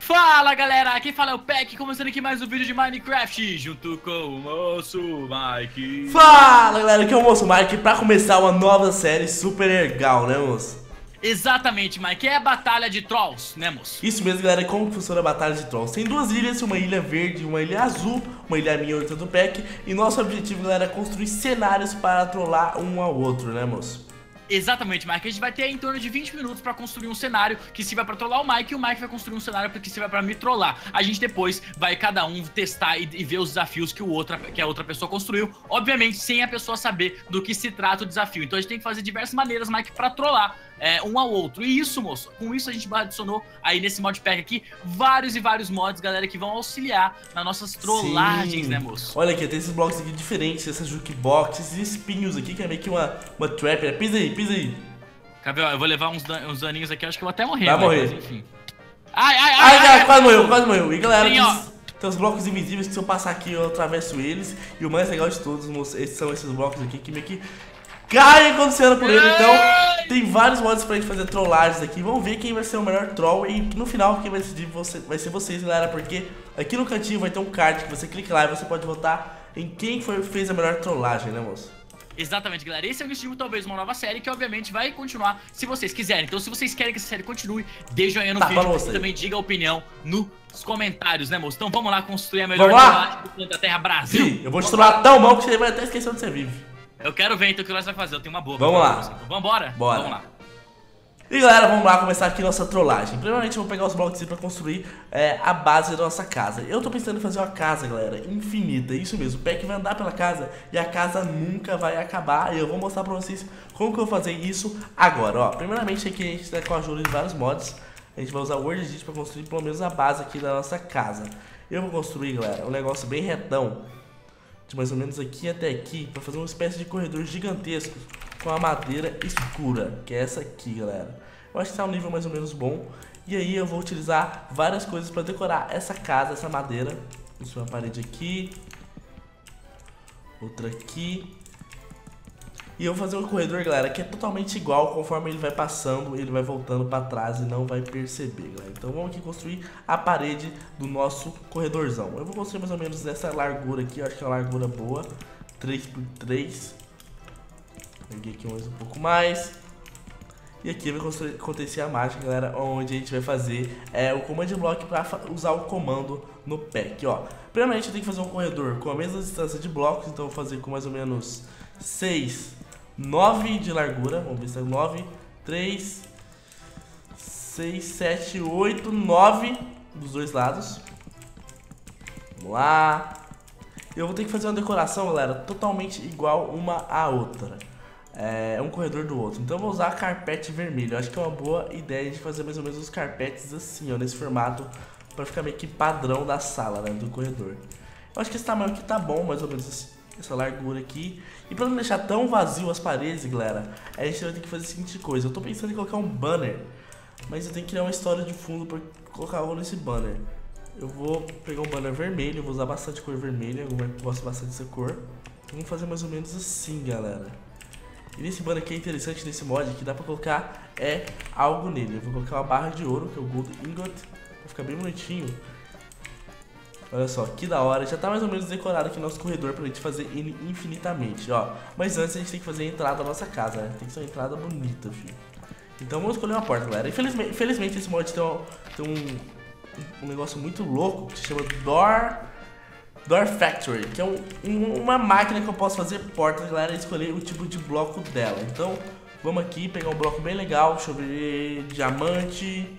Fala galera, aqui fala é o Peck, começando aqui mais um vídeo de Minecraft, junto com o moço Mike. Fala galera, aqui é o moço Mike, pra começar uma nova série super legal, né moço? Exatamente, Mike, é a batalha de Trolls, né moço? Isso mesmo galera, como que funciona a batalha de Trolls? Tem duas ilhas, uma ilha verde e uma ilha azul, uma ilha minha e outra do Peck. E nosso objetivo galera é construir cenários para trollar um ao outro, né moço? Exatamente, Mike, a gente vai ter em torno de 20 minutos pra construir um cenário que se vai pra trollar o Mike, e o Mike vai construir um cenário que se vai pra me trollar. A gente depois vai cada um testar e ver os desafios que a outra pessoa construiu, obviamente sem a pessoa saber do que se trata o desafio. Então a gente tem que fazer diversas maneiras, Mike, pra trollar um ao outro. E isso, moço, com isso a gente adicionou aí nesse modpack aqui vários e vários mods, galera, que vão auxiliar nas nossas trollagens, né, moço? Olha aqui, tem esses blocos aqui diferentes, essas jukebox, esses espinhos aqui, que é meio que uma trap, né? Pisa aí, pisa aí. Cadê? Eu vou levar uns daninhos aqui, eu acho que eu vou até morrer. Vai morrer. Mas, enfim. Ai, Quase morreu, quase morreu. E galera, Sim, tem os blocos invisíveis que se eu passar aqui eu atravesso eles. E o mais legal de todos, moço, são esses blocos aqui que meio que caem quando você anda por ele. Então tem vários modos pra gente fazer trollagens aqui. Vamos ver quem vai ser o melhor troll. E no final quem vai decidir vai ser vocês, galera. Porque aqui no cantinho vai ter um card que você clica lá e você pode votar em quem fez a melhor trollagem, né moço? Exatamente, galera. Esse é o objetivo, talvez, uma nova série que, obviamente, vai continuar se vocês quiserem. Então, se vocês querem que essa série continue, deixa o joinha no vídeo e também diga a opinião nos comentários, né, moço? Então, vamos lá construir a melhor trollagem do planeta Terra Brasil. Sim, eu vou te trollar tão mal que você vai até esquecer onde você vive. Eu quero ver, então, o que nós vamos fazer. Eu tenho uma boa. Vamos lá. Então, vambora? Bora. Vamos lá. E galera, vamos lá começar aqui nossa trollagem. Primeiramente eu vou pegar os blocos pra construir a base da nossa casa. Eu tô pensando em fazer uma casa, galera, infinita. Isso mesmo, o Peck vai andar pela casa e a casa nunca vai acabar. E eu vou mostrar pra vocês como que eu vou fazer isso agora, ó. Primeiramente aqui a gente tá com a ajuda de vários mods. A gente vai usar o WordEdit pra construir pelo menos a base aqui da nossa casa. Eu vou construir, galera, um negócio bem retão, de mais ou menos aqui até aqui, pra fazer uma espécie de corredor gigantesco com a madeira escura, que é essa aqui, galera. Eu acho que tá um nível mais ou menos bom. E aí eu vou utilizar várias coisas para decorar essa casa, essa madeira. Isso é uma parede aqui, outra aqui. E eu vou fazer um corredor, galera, que é totalmente igual. Conforme ele vai passando, ele vai voltando para trás e não vai perceber, galera. Então vamos aqui construir a parede do nosso corredorzão. Eu vou construir mais ou menos essa largura aqui. Eu acho que é uma largura boa, 3x3. Peguei aqui mais um pouco mais. E aqui vai acontecer a mágica, galera, onde a gente vai fazer o command block para usar o comando no pack, ó. Primeiramente eu tenho que fazer um corredor com a mesma distância de blocos, então eu vou fazer com mais ou menos 6, 9 de largura. Vamos ver se é 9, 3, 6, 7, 8, 9 dos dois lados. Vamos lá. Eu vou ter que fazer uma decoração, galera, totalmente igual uma à outra. Um corredor do outro. Então eu vou usar carpete vermelho. Eu acho que é uma boa ideia de fazer mais ou menos os carpetes assim, ó, nesse formato, pra ficar meio que padrão da sala, né, do corredor. Eu acho que esse tamanho aqui tá bom, mais ou menos essa largura aqui. E pra não deixar tão vazio as paredes, galera, a gente vai ter que fazer a seguinte coisa. Eu tô pensando em colocar um banner, mas eu tenho que criar uma história de fundo pra colocar algo nesse banner. Eu vou pegar um banner vermelho, vou usar bastante cor vermelha, eu gosto bastante dessa cor. Vamos fazer mais ou menos assim, galera. E nesse banner aqui é interessante nesse mod que dá pra colocar algo nele. Eu vou colocar uma barra de ouro, que é o Gold Ingot, vai ficar bem bonitinho. Olha só, que da hora. Já tá mais ou menos decorado aqui nosso corredor pra gente fazer ele infinitamente, ó. Mas antes a gente tem que fazer a entrada da nossa casa, né? Tem que ser uma entrada bonita, filho. Então vamos escolher uma porta, galera. Infelizmente esse mod tem um negócio muito louco que se chama Door Factory, que é uma máquina que eu posso fazer portas, galera, e escolher o tipo de bloco dela. Então, vamos aqui pegar um bloco bem legal, deixa eu ver, diamante.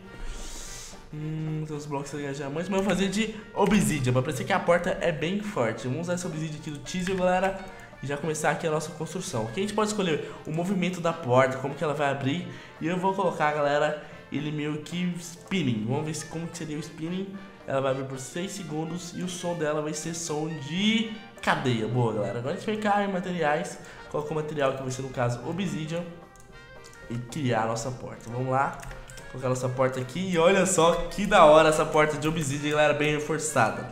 Tem uns blocos de diamante, mas eu vou fazer de obsidian, pra parecer que a porta é bem forte. Vamos usar essa obsidian aqui do teaser, galera, e já começar aqui a nossa construção. Aqui a gente pode escolher o movimento da porta, como que ela vai abrir, e eu vou colocar, galera, ele meio que spinning. Vamos ver como que seria o spinning. Ela vai abrir por 6 segundos e o som dela vai ser som de cadeia. Boa, galera. Agora a gente vai cá em materiais. Coloca o material que vai ser, no caso, obsidian. E criar a nossa porta. Vamos lá. Colocar a nossa porta aqui. E olha só que da hora essa porta de obsidian, galera, bem reforçada.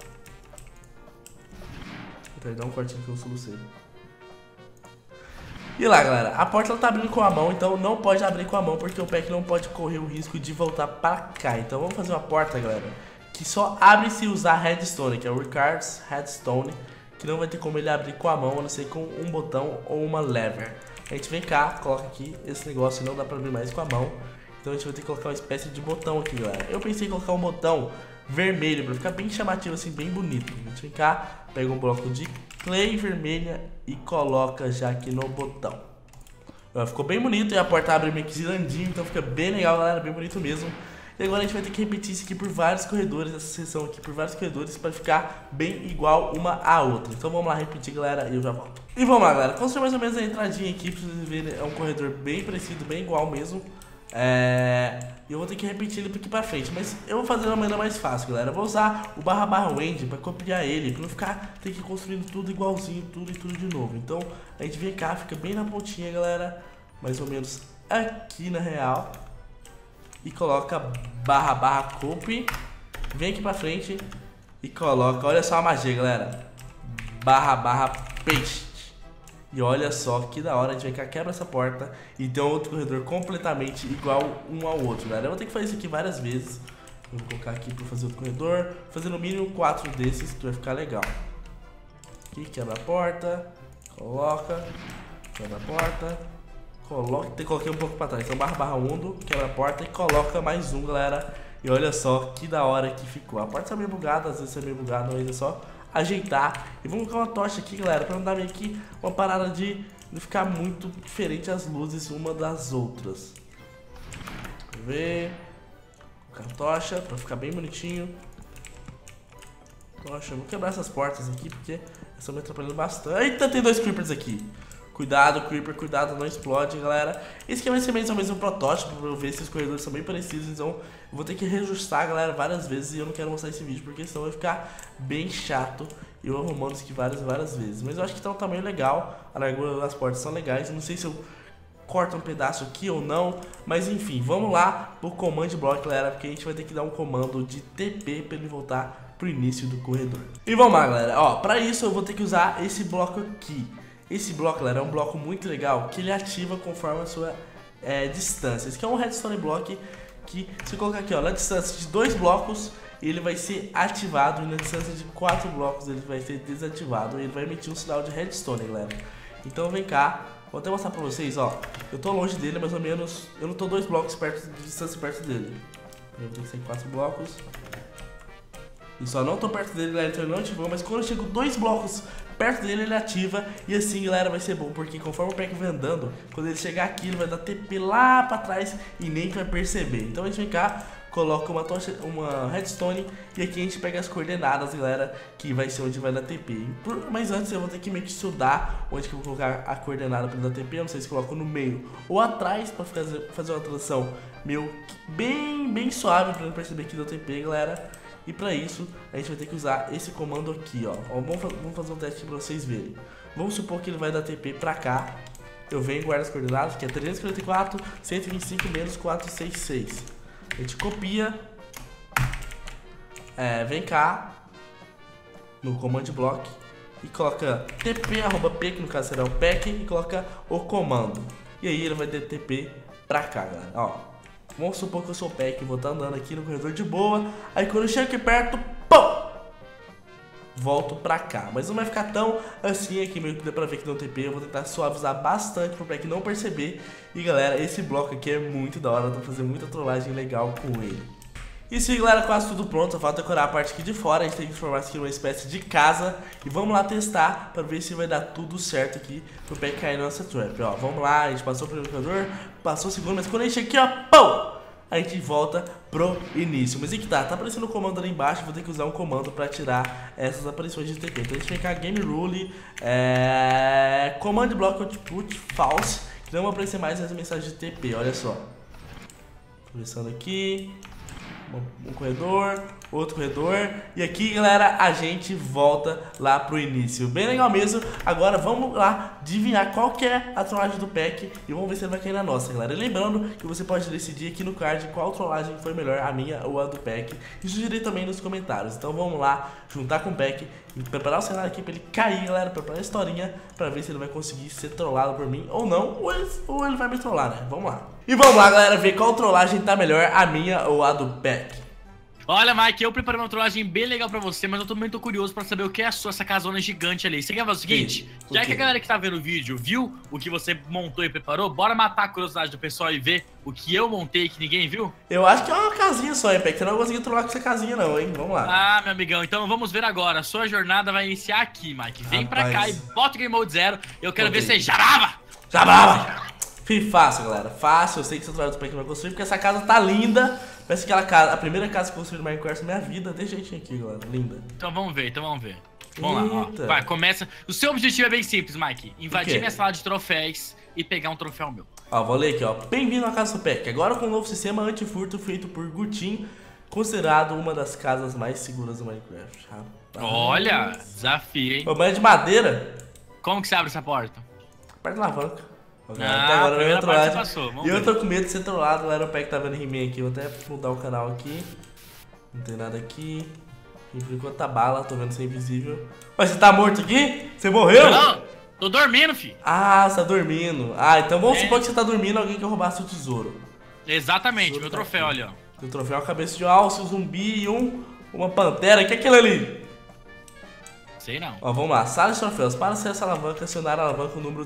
Vou dar um cortinho que eu solucei. E lá, galera, a porta ela tá abrindo com a mão, então não pode abrir com a mão, porque o Peck não pode correr o risco de voltar pra cá. Então vamos fazer uma porta, galera, que só abre se usar Redstone, que é o Ricard's Redstone, que não vai ter como ele abrir com a mão, a não ser com um botão ou uma lever. A gente vem cá, coloca aqui esse negócio, não dá pra abrir mais com a mão. Então a gente vai ter que colocar uma espécie de botão aqui, galera. Eu pensei em colocar um botão vermelho pra ficar bem chamativo, assim, bem bonito. A gente vem cá, pega um bloco de clay vermelha e coloca já aqui no botão. Ficou bem bonito e a porta abre meio que girandinho, então fica bem legal, galera, bem bonito mesmo. E agora a gente vai ter que repetir isso aqui por vários corredores, essa seção aqui por vários corredores, para ficar bem igual uma à outra. Então vamos lá repetir, galera, e eu já volto. E vamos lá, galera, construir mais ou menos a entradinha aqui, pra vocês verem, é um corredor bem parecido, bem igual mesmo. E eu vou ter que repetir ele aqui pra frente, mas eu vou fazer de uma maneira mais fácil, galera. Eu vou usar o /Wend pra copiar ele, pra não ficar ter que ir construindo tudo igualzinho, tudo e tudo de novo. Então a gente vem cá, fica bem na pontinha, galera, mais ou menos aqui na real, e coloca /copy, vem aqui pra frente e coloca, olha só a magia, galera, /paste. E olha só que da hora, a gente vem cá, quebra essa porta e tem outro corredor completamente igual um ao outro, galera. Eu vou ter que fazer isso aqui várias vezes. Eu vou colocar aqui para fazer outro corredor, fazer no mínimo 4 desses, que vai ficar legal. Aqui, quebra a porta, coloca, quebra a porta, coloca, coloquei um pouco para trás, então /undo, quebra a porta e coloca mais um, galera. E olha só que da hora que ficou. A porta tá meio bugada, às vezes é meio bugada, mas é só ajeitar. E vamos colocar uma tocha aqui, galera, pra não dar meio que uma parada de não ficar muito diferente as luzes uma das outras. Vamos ver. Colocar a tocha pra ficar bem bonitinho. Tocha, vou quebrar essas portas aqui porque estão me atrapalhando bastante. Eita, tem 2 creepers aqui. Cuidado, creeper, cuidado, não explode, galera. Esse aqui vai ser mais ou menos um protótipo pra eu ver se os corredores são bem parecidos. Então eu vou ter que reajustar, galera, várias vezes. E eu não quero mostrar esse vídeo porque senão vai ficar bem chato eu arrumando isso aqui várias vezes. Mas eu acho que tá um tamanho legal. A largura das portas são legais. Eu não sei se eu corto um pedaço aqui ou não. Mas enfim, vamos lá pro command block, galera, porque a gente vai ter que dar um comando de TP pra ele voltar pro início do corredor. E vamos lá, galera. Ó, pra isso eu vou ter que usar esse bloco aqui. Esse bloco, galera, é um bloco muito legal que ele ativa conforme a sua distância. Esse aqui é um redstone block que, se eu colocar aqui, ó, na distância de 2 blocos, ele vai ser ativado, e na distância de 4 blocos ele vai ser desativado. E ele vai emitir um sinal de redstone, galera. Então vem cá, vou até mostrar pra vocês, ó. Eu tô longe dele, mais ou menos, eu não tô 2 blocos de distância perto dele. Eu tenho que ser 4 blocos. E só não tô perto dele, galera, então ele não ativou. Mas quando eu chego 2 blocos perto dele, ele ativa. E assim, galera, vai ser bom, porque conforme o Peck vai andando, quando ele chegar aqui, ele vai dar TP lá pra trás e nem vai perceber. Então a gente vem cá, coloca uma tocha, uma redstone, e aqui a gente pega as coordenadas, galera, que vai ser onde vai dar TP. Mas antes eu vou ter que meio que estudar onde que eu vou colocar a coordenada para dar TP. Eu não sei se coloco no meio ou atrás, pra fazer uma transição meio bem suave, pra não perceber que deu TP, galera. E pra isso, a gente vai ter que usar esse comando aqui, ó. Vamos fazer um teste pra vocês verem. Vamos supor que ele vai dar TP pra cá. Eu venho e guardo as coordenadas, que é 344, 125 menos 466. A gente copia. Vem cá no command block e coloca tp@p, que no caso será o Peck, e coloca o comando. E aí ele vai dar TP pra cá, galera. Ó. Vamos supor que eu sou o Peck, vou estar andando aqui no corredor de boa. Aí quando eu chego aqui perto, pum! Volto pra cá. Mas não vai ficar tão assim aqui, meio que dá pra ver que não tem TP. Eu vou tentar suavizar bastante pro Peck não perceber. E galera, esse bloco aqui é muito da hora. Eu tô fazendo muita trollagem legal com ele. Isso aí, galera, quase tudo pronto. Só falta decorar a parte aqui de fora. A gente tem que transformar isso aqui numa espécie de casa. E vamos lá testar pra ver se vai dar tudo certo aqui pro Peck cair na nossa trap. Ó, vamos lá, a gente passou o primeiro corredor, passou o segundo, mas quando a gente chega aqui, ó, pum! A gente volta pro início. Mas aí que tá aparecendo o comando ali embaixo. Vou ter que usar um comando pra tirar essas aparições de TP. Então a gente vem cá, game rule, command block output false, que não vai aparecer mais as mensagens de TP, olha só. Começando aqui. Um corredor, outro corredor. E aqui, galera, a gente volta lá pro início. Bem legal mesmo. Agora vamos lá adivinhar qual que é a trollagem do pack e vamos ver se ele vai cair na nossa, galera. E lembrando que você pode decidir aqui no card qual trollagem foi melhor, a minha ou a do pack, e sugerir também nos comentários. Então vamos lá, juntar com o pack e preparar o cenário aqui pra ele cair, galera. Preparar a historinha pra ver se ele vai conseguir ser trollado por mim ou não, ou ele vai me trollar, né? Vamos lá. E vamos lá, galera, ver qual trollagem tá melhor, a minha ou a do pack. Olha, Mike, eu preparei uma trollagem bem legal pra você, mas eu tô muito curioso pra saber o que é essa casona gigante ali. Você quer fazer o seguinte? Já que a galera que tá vendo o vídeo viu o que você montou e preparou, bora matar a curiosidade do pessoal e ver o que eu montei que ninguém viu? Eu acho que é uma casinha só, hein, Peck? Você não vai conseguir trollar com essa casinha não, hein? Vamos lá. Ah, meu amigão, então vamos ver agora. A sua jornada vai iniciar aqui, Mike. Vem pra cá e bota o Game Mode 0. Eu quero ver você jarava! Jarava! Fácil, galera. Fácil. Eu sei que você trollou do pack vai construir, porque essa casa tá linda. Parece aquela casa, a primeira casa que eu construí no Minecraft na minha vida. Desse jeitinho aqui, galera. Linda. Então vamos ver. Vamos lá, ó. Vai, começa. O seu objetivo é bem simples, Mike. Invadir minha sala de troféus e pegar um troféu meu. Ó, vou ler aqui, ó. Bem-vindo à casa do pack. Agora com um novo sistema anti-furto feito por Gutin, considerado uma das casas mais seguras do Minecraft. Rapaz. Olha, desafio, hein? Ô, mas é de madeira? Como que você abre essa porta? Parte da alavanca. Até agora a primeira parte você passou. E eu tô com medo de ser trollado, galera. O pack tá vendo He-Man aqui. Vou até mudar o canal aqui. Não tem nada aqui. Por enquanto tá bala, tô vendo ser invisível. Mas você tá morto aqui? Você morreu? Não, tô dormindo, fi. Ah, você tá dormindo. Ah, então vamos supor que você tá dormindo, alguém quer roubar seu tesouro. Exatamente, meu troféu, olha. Seu troféu é uma cabeça de alce, um zumbi e uma pantera. O que é aquilo ali? Sei não. Ó, vamos lá. Sala de troféus. Para acessar essa alavanca, acionar a alavanca o número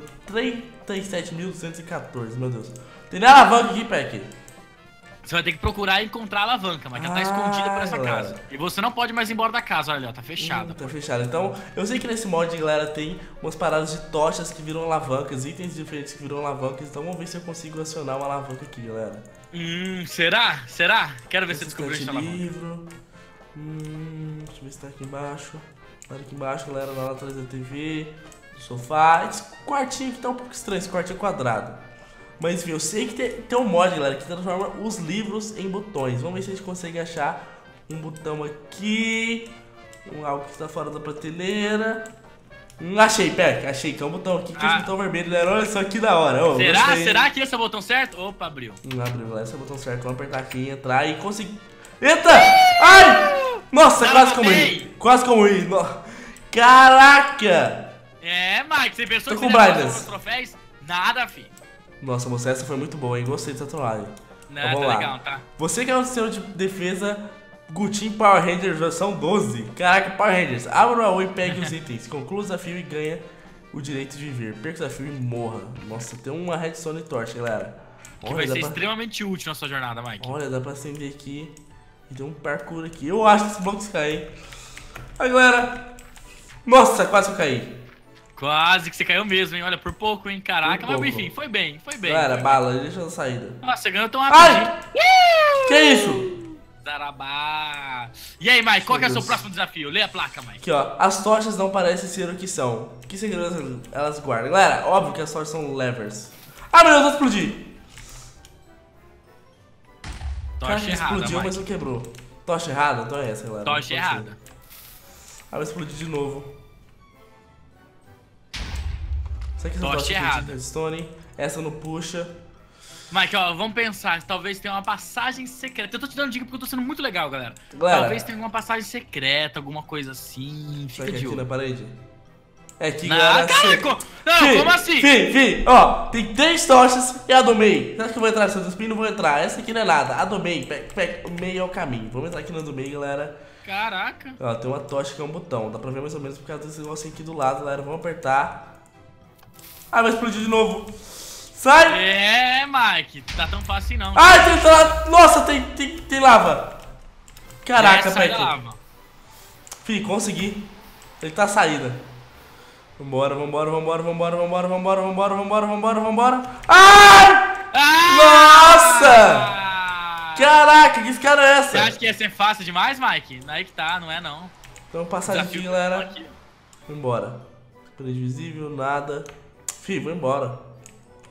37.214. Meu Deus. Tem nem alavanca aqui, Peck. Você vai ter que procurar e encontrar a alavanca, mas ela tá escondida por essa casa. E você não pode mais ir embora da casa, olha, tá fechada. Tá fechada. Então, eu sei que nesse mod, galera, tem umas paradas de tochas que viram alavancas, itens diferentes que viram alavancas. Então vamos ver se eu consigo acionar uma alavanca aqui, galera. Será? Será? Quero ver se você descobriu essa alavanca. Livro. Deixa eu ver se tá aqui embaixo. Tá aqui embaixo, galera, lá atrás da TV, do sofá. Esse quartinho aqui tá um pouco estranho, esse quartinho quadrado. Mas enfim, eu sei que tem um mod, galera, que transforma os livros em botões. Vamos ver se a gente consegue achar um botão aqui. Algo que está fora da prateleira. Achei, Peck, achei que é um botão aqui, que é esse botão vermelho, galera. Olha só que da hora. Oh, será que esse é o botão certo? Opa, abriu. Não abriu, galera, esse é o botão certo. Vamos apertar aqui, entrar e conseguir. Eita! Ai! Nossa, quase que eu morri. Quase que eu morri. Caraca! É, Mike, você pensou que você ia fazer os troféus? Nada, fi. Nossa, moça, essa foi muito boa, hein? Gostei dessa trollagem. Não, então, tá legal, tá? Você que é o seu de defesa, Gutin Power Rangers versão 12. Caraca, Power Rangers. Abra o baú e pegue os itens. Conclua o desafio e ganha o direito de viver. Perca o desafio e morra. Nossa, tem uma redstone torch, galera. Que vai ser extremamente útil na sua jornada, Mike. Olha, dá pra acender aqui. E tem um parkour aqui. Eu acho que esse bloco se cair. Aí, galera. Nossa, quase que eu caí. Quase que você caiu mesmo, hein? Olha, por pouco, hein? Caraca, mas enfim, foi bem, foi bem. Galera, bala, deixa eu saída. Nossa, você ganhou tão rapidinho. Ai! Que isso? Zarabá. E aí, Mike, qual que é o seu próximo desafio? Lê a placa, Mike. Aqui, ó. As tochas não parecem ser o que são. Que segredos elas guardam? Galera, óbvio que as tochas são levers. Ah, meu Deus, vou explodir. Tocha errada, explodiu, Mike. mas não quebrou. Tocha errada? Então é essa, galera. Tocha errada. Ah, vai explodir de novo. Será que essa tocha errada. Redstone? Essa não puxa. Mike, ó, vamos pensar. Talvez tenha uma passagem secreta. Eu tô te dando dica porque eu tô sendo muito legal, galera. Talvez tenha alguma passagem secreta, alguma coisa assim. Fica de olho. Aqui na parede? É aqui, não, galera. Caraca! Não, como assim? Fih, ó, tem 3 tochas e a do meio. Será que eu vou entrar nessa do spin? Não vou entrar. Essa aqui não é nada. A do meio, o meio é o caminho. Vamos entrar aqui na do meio, galera. Caraca. Ó, tem uma tocha que é um botão. Dá pra ver mais ou menos por causa desse negócio aqui do lado, galera. Vamos apertar. Ah, vai explodir de novo. Sai! É, Mike, tá tão fácil assim não. Ai, tem lava. Nossa, tem lava. Caraca, Peck. Fih, consegui. Ele tá saída. Vambora. Ai! Nossa! Caraca, que esse cara é essa? Você acha que ia ser fácil demais, Mike? Aí que tá, não é não. Então passar aqui, galera. Vambora. Parede visível, nada. Fih, vou embora.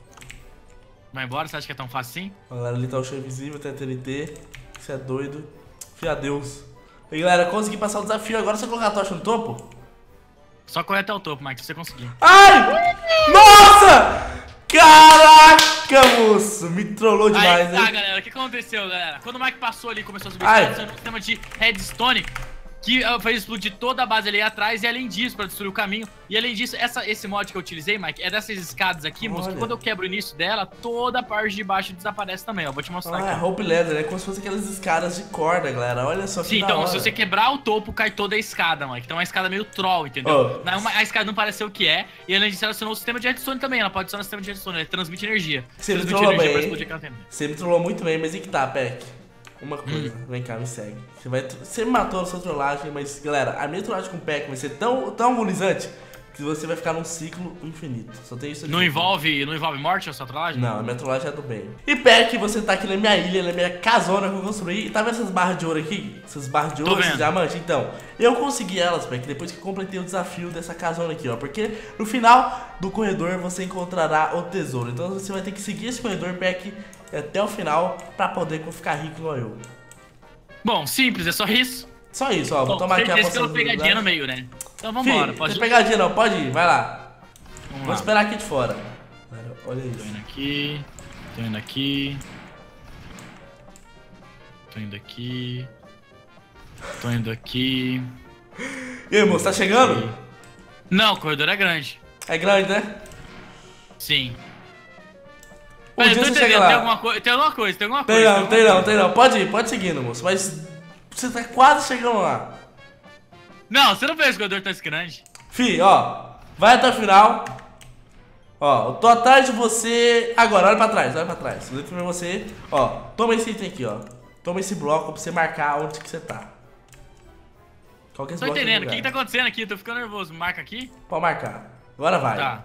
Vai embora? Você acha que é tão fácil assim? Galera, ali tá o chão invisível, tem a TNT. Você é doido. Adeus. E galera, consegui passar o desafio. Agora você colocar a tocha no topo? Só correr até o topo, Mike, se você conseguir. Ai! Nossa! Caraca, moço! Me trollou demais, aí, tá, hein? galera, o que aconteceu, galera? Quando o Mike passou ali e começou a subir, Ai. ele um sistema de redstone que fez explodir toda a base ali atrás, e além disso, pra destruir o caminho. E além disso, esse mod que eu utilizei, Mike, é dessas escadas aqui, moço, que quando eu quebro o início dela, toda a parte de baixo desaparece também, ó. Vou te mostrar Ah, é aqui. rope leather, é como se fosse aquelas escadas de corda, galera. Olha só que Sim, da então, hora. se você quebrar o topo, cai toda a escada, Mike. Então é uma escada meio troll, entendeu? Oh. A escada não pareceu o que é. E além disso, ela acionou o sistema de redstone também. Ela pode acionar o sistema de redstone, ela transmite energia. Você me Transmite trollou energia bem, pra hein? explodir aquela tenda. Você me trollou muito bem, mas e que tá, Peck? Uma coisa, vem cá, me segue. Você me matou na sua trollagem, mas galera, a minha trollagem com o Peck vai ser tão agonizante que você vai ficar num ciclo infinito. Só tem isso aqui. Não envolve morte a sua trollagem? Não, a minha trollagem é do bem. E Peck, você tá aqui na minha ilha, na minha casona que eu construí. E tá vendo essas barras de ouro aqui? Essas barras de ouro, esses diamantes? Então, eu consegui elas, Peck, depois que completei o desafio dessa casona aqui, ó. Porque no final do corredor você encontrará o tesouro. Então você vai ter que seguir esse corredor, Peck, até o final pra poder ficar rico igual eu. Bom, simples, é só isso. Só isso, ó. Vou tomar aqui a certeza poção pela pegadinha no meio, né? Então vambora, pode ir. ir. Não tem pegadinha não, pode ir, vai lá. Vamos Vou lá. esperar aqui de fora. Olha Tô isso. indo aqui, tô indo aqui. Tô indo aqui. Tô indo aqui. E aí, moço, tá chegando? Não, o corredor é grande. É grande, né? Sim. Um Pera, dia eu tô você chega entendendo, lá. tem alguma coisa, tem alguma coisa. Tem não. Pode ir, pode seguindo, moço. Mas você tá quase chegando lá. Não, você não fez o corredor tão grande. Fi, ó. Vai até o final. Ó, eu tô atrás de você. Agora, olha pra trás, olha pra trás. Eu pra você. Ó, toma esse item aqui, ó. Toma esse bloco pra você marcar onde que você tá. Qual que é esse Tô bloco entendendo, no o que lugar? tá acontecendo aqui? Eu tô ficando nervoso. Marca aqui. Pode marcar. Agora vai. Tá.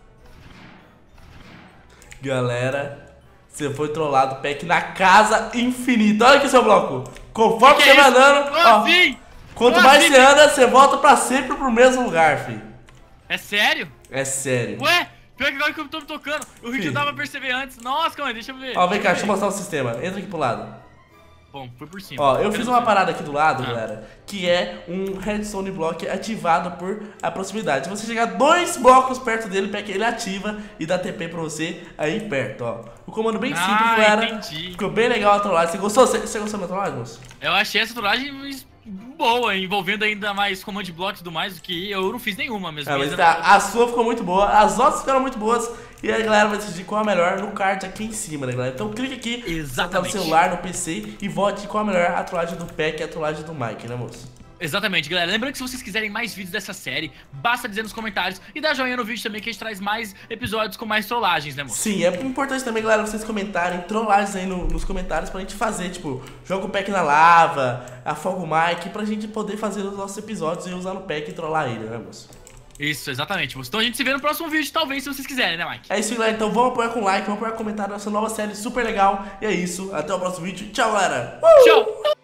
Galera, você foi trollado, Peck, na casa infinita. Olha aqui seu bloco. Conforme Que você é vai isso? andando, Como ó, assim? quanto Como mais assim? você anda, você volta pra sempre pro mesmo lugar, fi. É sério? É sério. Ué, pior que agora que eu tô me tocando. O Rick Sim. dava pra perceber antes. Nossa, calma aí, deixa eu ver. Ó, vem cá, deixa eu mostrar o sistema. Entra aqui pro lado. Bom, foi por cima. Ó, eu fiz uma parada aqui do lado, Ah. galera, que é um redstone block ativado por a proximidade. Se você chegar 2 blocos perto dele, Peck, ele ativa e dá TP pra você aí perto, ó. O comando bem simples, galera. Entendi. Ficou bem legal a trollagem. Você gostou? Você gostou da minha trollagem, moço? Eu achei essa trollagem boa, envolvendo ainda mais command block e tudo mais, do que eu não fiz nenhuma mesmo. Ah, mas tá, a sua ficou muito boa, as outras ficaram muito boas. E a galera vai decidir qual é a melhor no card aqui em cima, né, galera? Então clique aqui, Exatamente. no celular, no PC e vote qual é a melhor, a trollagem do Peck e a trollagem do Mike, né, moço? Exatamente, galera. Lembrando que se vocês quiserem mais vídeos dessa série, basta dizer nos comentários e dar joinha no vídeo também, que a gente traz mais episódios com mais trollagens, né, moço? Sim, é importante também, galera, vocês comentarem, trollagens aí nos comentários pra gente fazer, tipo, joga o Peck na lava, afoga o Mike, pra gente poder fazer os nossos episódios e usar no Peck e trollar ele, né, moço? Isso, exatamente, moço. Então a gente se vê no próximo vídeo, talvez, se vocês quiserem, né, Mike? É isso, galera, então vamos apoiar com like, vamos apoiar com comentário nessa nova série super legal. E é isso, até o próximo vídeo, tchau, galera! Tchau!